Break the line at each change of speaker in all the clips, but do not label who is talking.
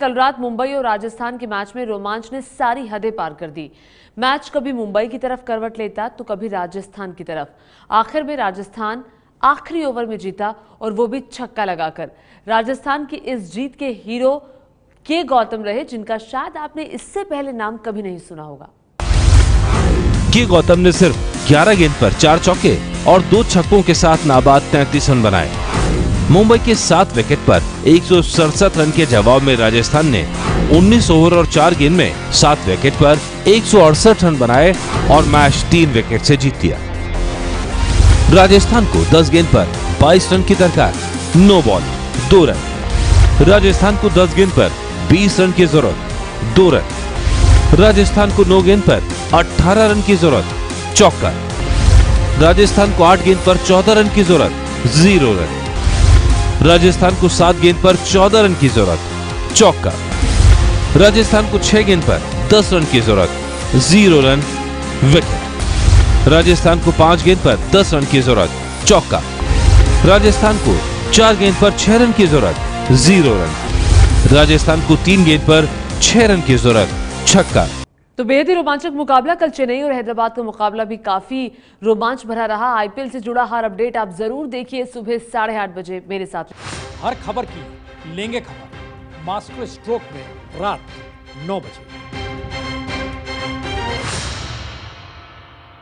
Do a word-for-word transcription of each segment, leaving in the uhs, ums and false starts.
कल रात मुंबई और राजस्थान के मैच में रोमांच ने सारी हदें पार कर दी। मैच कभी मुंबई की तरफ करवट लेता तो कभी राजस्थान की तरफ। आखिर में राजस्थान आखिरी ओवर में जीता और वो भी छक्का लगाकर। राजस्थान की इस जीत के हीरो के गौतम रहे, जिनका शायद आपने इससे पहले नाम कभी नहीं सुना होगा।
के गौतम ने सिर्फ ग्यारह गेंद पर चार चौके और दो छक्कों के साथ नाबाद तैंतीस रन बनाए। मुंबई के सात विकेट पर एक सौ सड़सठ रन के जवाब में राजस्थान ने उन्नीस ओवर और चार गेंद में सात विकेट पर एक सौ अड़सठ रन बनाए और मैच तीन विकेट से जीत लिया। राजस्थान को दस गेंद पर बाईस रन की दरकार, नो बॉल दो रन। राजस्थान को दस गेंद पर बीस रन की जरूरत, दो रन। राजस्थान को नौ गेंद पर अठारह रन की जरूरत, चौका। राजस्थान को आठ गेंद पर चौदह रन की जरूरत, जीरो रन। राजस्थान को सात गेंद पर चौदह रन की जरूरत, चौका। राजस्थान को छह गेंद पर दस रन की जरूरत, जीरो रन, विकेट। राजस्थान को पांच गेंद पर दस रन की जरूरत, चौका। राजस्थान को चार गेंद पर छह रन की जरूरत, जीरो रन। राजस्थान को तीन गेंद पर छह रन की जरूरत, छक्का।
तो बेहद ही रोमांचक मुकाबला। कल चेन्नई और हैदराबाद का मुकाबला भी काफी रोमांच भरा रहा। आईपीएल से जुड़ा हर अपडेट आप जरूर देखिए सुबह साढ़े आठ बजे मेरे साथ।
हर खबर की लेंगे खबर मास्टर स्ट्रोक में रात नौ बजे।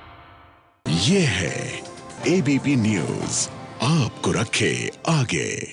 ये है एबीपी न्यूज, आपको रखे आगे।